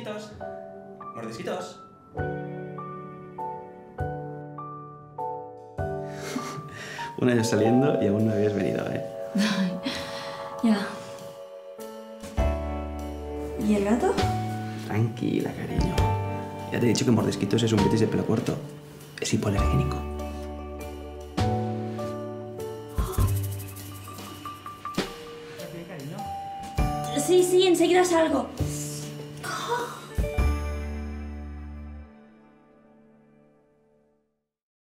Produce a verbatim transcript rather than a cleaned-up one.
Mordisquitos. Mordisquitos. Un año saliendo y aún no habías venido, ¿eh? Ay, ya. ¿Y el gato? Tranquila, cariño. Ya te he dicho que Mordisquitos es un betis de pelo corto. Es hipoalergénico. Sí, sí, enseguida salgo.